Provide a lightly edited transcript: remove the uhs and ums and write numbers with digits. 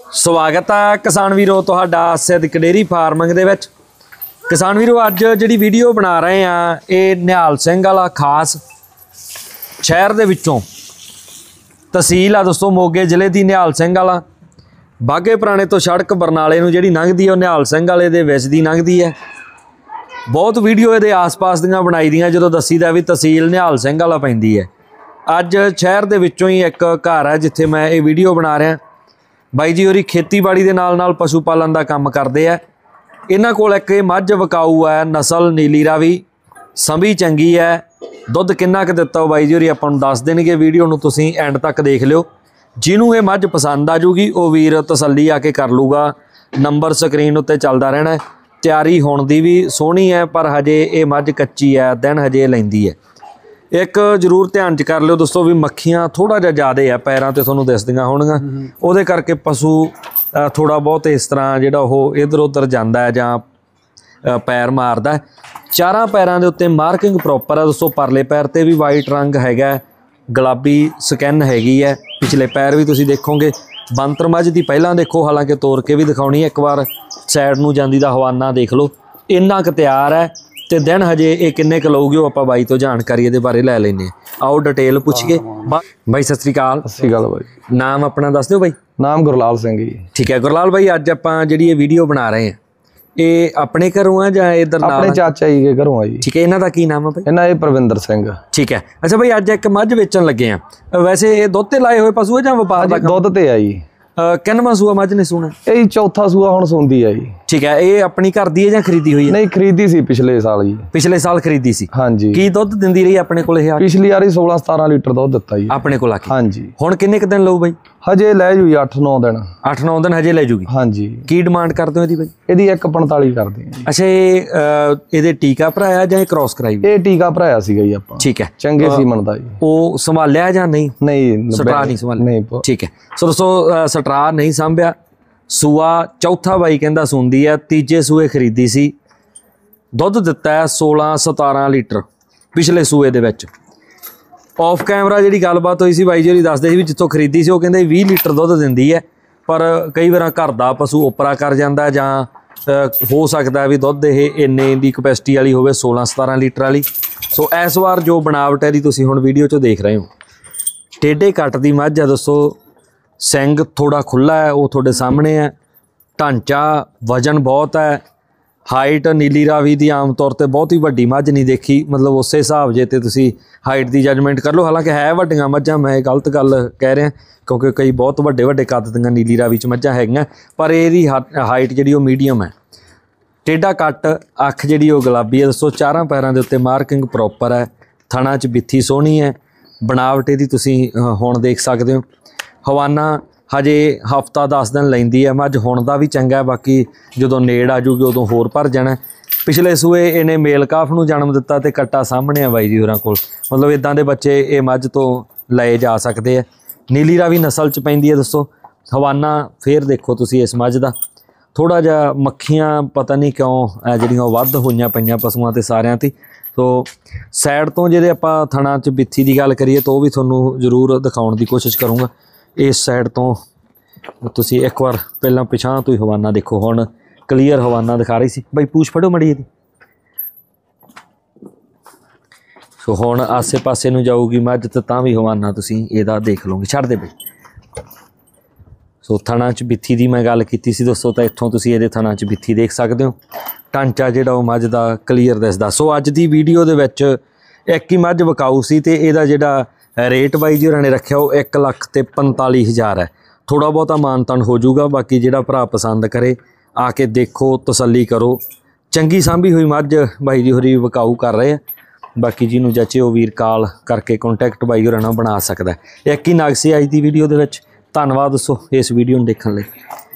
स्वागत है किसान वीरों तुहाडा सिद्धिक डेयरी फार्मिंग दे विच। किसान वीरों अज जिहड़ी वीडियो बना रहे हैं ये निहाल सिंह वाला खास शहर दे विचों तहसील आ दोस्तों मोगे जिले की निहाल सिंह वाला बाघे पुराने तो सड़क बरनाले नूं जिहड़ी लंघदी है निहाल सिंह वाले दे विच दी लंघदी है। बहुत वीडियो ये आस पास दियां बनाई दियां जो दसीदा भी तहसील निहाल सिंह वाला पैंदी है। अज शहर दे विचों ही एक घर है जिथे मैं ये वीडियो बना रहा। बाई जी होरी खेतीबाड़ी के नाल पशु पालन का काम करते हैं। इन्हां कोल एक मझ विकाऊ है नस्ल नीली रावी संभी चंगी है। दुध किन्ना क दिता बाई जी होरी आपां नूं दस देणगे। वीडियो नूं तुसीं एंड तक देख लिओ। जिन्हों ये मझ पसंद आ जूगी वो वीर तसल्ली आके कर लूगा। नंबर स्क्रीन उत्ते चलदा रहना है। तैयारी होण दी भी सोहनी है पर हजे ये मझ कच्ची है दिन हजे लैंदी है। एक जरूर ध्यान च कर लियो दोस्तों भी मक्खियां थोड़ा जिहा ज़्यादा है पैरों ते तुहानूं दिसदियां होणगीਆਂ ਉਹਦੇ करके पशु थोड़ा बहुत इस तरह जिहड़ा ਉਹ इधर उधर जाता है जां पैर मारदा है। चारां पैरां दे उत्ते मार्किंग प्रॉपर है दोस्तों। परले पैर ते भी वाइट रंग हैगा गुलाबी स्किन हैगी है। पिछले पैर भी तुसीं देखोगे। बंतर मझ दी पहलां देखो हालांकि तोड़ के भी दिखाउणी एक बार साइड नूं जांदी दा हवाना देख लो। इन्ना क तैयार है तो दिन हजे ये किन्ने क लऊगी आप बाई तो जानकारी ये बारे लै लें। आओ डिटेल पूछिए। बाई सत श्री अकाल। सत श्री अकाल भाई। नाम अपना दस दो बाई। नाम गुरलाल सिंह जी। ठीक है गुरलाल भाई अज आप जी वीडियो बना रहे हैं ये अपने घरों है या इधर अपने चाचा जी के घरों है जी। ठीक है इन्हां दा की नाम है भाई? इन्हां ये परविंदर सिंह। ठीक है अच्छा भाई अज एक मझ बेचन लगे हैं। वैसे ये दुध ते लाए हुए पशु है या व्यापार दा? दुध ते है जी। किन्नवां सूआ मझ ने सूना? ये चौथा सूआ हुण सूंदी है जी। ठीक है ये अपनी घर दी है या खरीदी हुई है? नहीं खरीदी सी पिछले साल जी। पिछले साल खरीदी सी। हाँ जी। की दुध दिंदी रही अपने कोल? पिछली वारी 16-17 लीटर दुध दिता जी अपने कोल आके। हाँ जी। हुण किन्ने क दिन लऊ बाई? हजे लै जूगी 8-9 दिन। 8-9 दिन हजे लै जूगी। हाँ जी। की डिमांड करदे हो इहदी बाई? इहदी 145 करदे हैं। अच्छा ये टीका भराया जां क्रॉस कराई? ये टीका भराया सीगा जी आपां। ठीक है चंगे सीमन दा जी। वो संभालिया जां नहीं? नहीं सटरा नहीं संभालिया। नहीं। ठीक है सो दोस्तों सटरा नहीं संभाया। सूआ चौथा बाई कहंदा सूंदी है। तीजे सूए खरीदी सी। दुध दिता है 16-17 लीटर पिछले सूए दे विच। ऑफ कैमरा जी गलबात हुई सी बाई जी दसदे भी जितों खरीदी सी वो कहंदे 20 लीटर दुध दिंदी है पर कई बार घर का पशु उपरा कर जाता जां हो सकता है भी दुध ये इन्ने की कैपेसिटी वाली होवे 16-17 लीटर वाली। सो इस बार जो बनावट है तुसीं हुण वीडियो चो देख रहे हो टेढ़े कट दी मझ है दोस्तों। सिंग थोड़ा खुला है वो थोड़े सामने है। ढांचा वजन बहुत है। हाइट नीली रावी की आम तौर पर बहुत ही वड्डी मझ नहीं देखी मतलब उस हिसाब जे ते तुसीं हाइट की जजमेंट कर लो। हालांकि है वड्डियां मझां मैं गलत गल कह रहा क्योंकि कई बहुत वड्डे वड्डे कद दियां नीली रावी च मझां हैगियां पर इहदी हाइट जिहड़ी वो मीडियम है। टेढ़ा कट अख जिहड़ी वो गुलाबी है दोस्तों। चारां पैरां दे उत्ते मार्किंग प्रॉपर है। थणा च बिथी सोहनी है। बनावट इहदी तुसीं हुण देख सकदे हो। हवाना हजे हफ्ता 10 दिन लैंदी है मझ। हुण दा भी चंगा बाकी जदों नेड़ आ जूगी उदों होर भर जाना। पिछले सूए इन्हें मेल काफ नूं जन्म दिता ते कट्टा सामने है बाई जी होरां कोल मतलब इदां दे बच्चे ये मझ तो लाए जा सकते हैं। नीली रावी नस्ल च पैंदी है दोस्तों। हवाना फिर देखो तुसीं इस मझ दा थोड़ा जिहा मक्खियां पता नहीं क्यों जिहड़ियां वध होईयां पईयां पशुआं ते सारियां ते। तो साइड तो जे आपां थणा च बिथी की गल करिए तो भी तुहानूं जरूर दिखाउण की कोशिश करूँगा। इस साइड तो तुसीं एक बार पहलां पिछां तो ही हवाना देखो हुण क्लीयर हवाना दिखा रही सी। बई पूछ फड़ो मड़ी इहदी। सो हुण आसे पासे नूं जाऊगी मझ ते तां भी हवाना तुसीं इहदा देख लोगे। छड्ड दे बई। सो थणा च बिथी दी मैं गल कीती सी दोस्तों तो इत्थों तुसीं इहदे थणा च बिथी देख सकदे हो। ढांचा जिहड़ा वो मझ दा क्लीयर दिसदा। सो अज दी वीडियो दे विच एक ही मझ विकाऊ सी ते इहदा जिहड़ा रेट बाई जी होरां ने रखिया वो 1,45,000 है। थोड़ा बहुता मानतान हो जूगा बाकी जिहड़ा भरा पसंद करे आके देखो तसल्ली करो। चंगी सांभी हुई मझ बाई जी होरी विकाऊ कर रहे हैं। बाकी जिन्हों जचे वो वीर कॉल करके कॉन्टैक्ट बाई होरां नाल बना सकदा है। एक ही नग सी अज दी वीडियो दे विच। धन्नवाद दोस्तों इस वीडियो नूं देखण लई।